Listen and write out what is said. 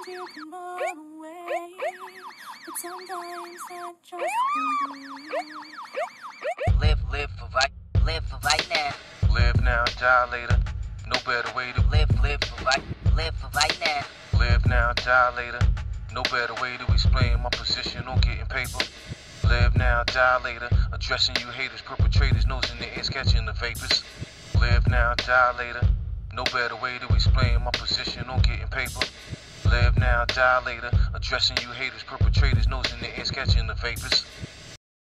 you can run away, but sometimes that just Live for right now. Live now, die later. No better way to live for right now. Live now, die later. No better way to explain my position on getting paper. Live now, die later. Addressing you haters, perpetrators, nose in the ears, catching the vapors. Live now, die later. No better way to explain my position on getting paper. Live now, die later. Addressing you haters, perpetrators, nose in the ears, catching the vapors.